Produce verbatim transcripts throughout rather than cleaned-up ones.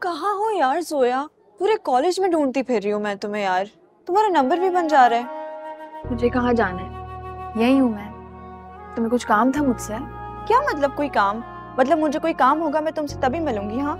कहाँ हो यार जोया? पूरे कॉलेज में ढूंढती फिर रही हूँ मैं तुम्हें यार। तुम्हारा नंबर भी बन जा रहा है। मुझे कहाँ जाना है, यही हूँ मैं। तुम्हें कुछ काम था मुझसे? क्या मतलब कोई काम? मतलब मुझे कोई काम होगा मैं तुमसे तभी मिलूंगी। हाँ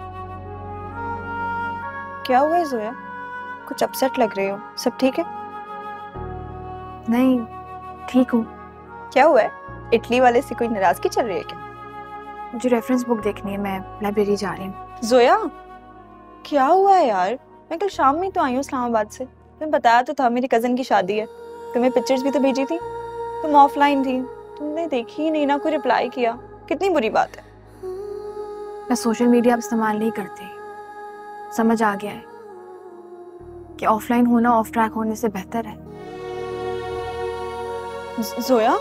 क्या हुआ है जोया? कुछ अपसेट लग रही हो। सब ठीक है? नहीं, ठीक हूँ। क्या हुआ है? इटली वाले से कोई नाराजगी चल रही है क्या? मुझे रेफरेंस बुक देखनी है, मैं लाइब्रेरी जा रही हूँ। जोया क्या हुआ है यार? मैं कल शाम में तो आई हूँ इस्लामाबाद से। तुम्हें बताया तो था मेरी कजन की शादी है। तुम्हें पिक्चर्स भी तो भेजी थी। तुम ऑफलाइन थी, तुमने देखी ही नहीं, ना कोई रिप्लाई किया। कितनी बुरी बात है। मैं सोशल मीडिया इस्तेमाल नहीं करती। समझ आ गया है कि ऑफलाइन होना ऑफ ट्रैक होने से बेहतर है। जोया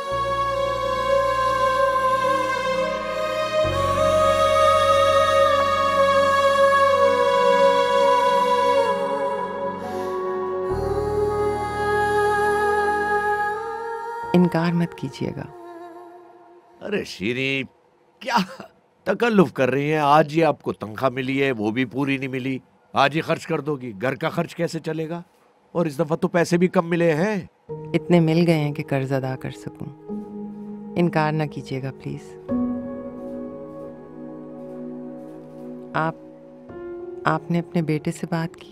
इनकार मत कीजिएगा। अरे शीरी, क्या तकल्लुफ कर रही हैं? आज ही आपको तनख्वाह मिली है, वो भी पूरी नहीं मिली। आज ही खर्च कर दोगी, घर का खर्च कैसे चलेगा? और इस दफा तो पैसे भी कम मिले हैं। इतने मिल गए हैं कि कर्ज अदा कर सकूं। इनकार ना कीजिएगा प्लीज। आप आपने अपने बेटे से बात की?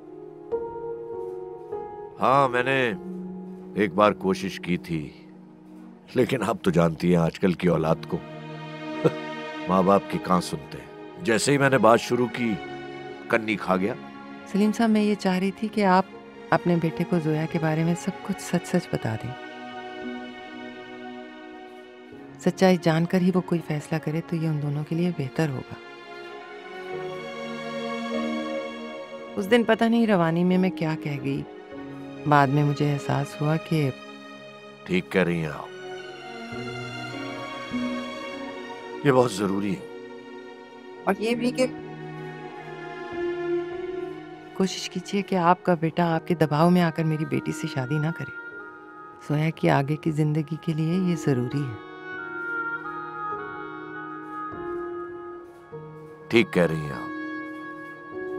हाँ, मैंने एक बार कोशिश की थी, लेकिन आप तो जानती हैं आजकल की औलाद को। माँ बाप की कहाँ सुनते हैं। जैसे ही मैंने बात शुरू की, कन्नी खा गया। सलीम साहब, मैं ये चाह रही थी कि आप अपने बेटे को जोया के बारे में सब कुछ सच सच बता दें। सच्चाई जानकर ही वो कोई फैसला करे तो ये उन दोनों के लिए बेहतर होगा। उस दिन पता नहीं रवानी में मैं क्या कह गई। बाद में मुझे एहसास हुआ कि ठीक कह रही हैं आप, ये बहुत जरूरी है। और ये भी कि कोशिश कीजिए कि आपका बेटा आपके दबाव में आकर मेरी बेटी से शादी ना करे। सोया की आगे की जिंदगी के लिए ये जरूरी है। ठीक कह रही हैं आप।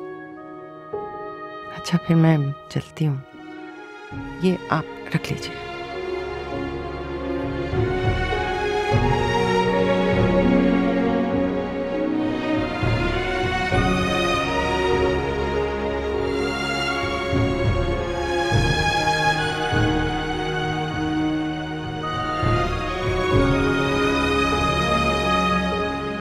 अच्छा फिर मैं चलती हूँ, ये आप रख लीजिए।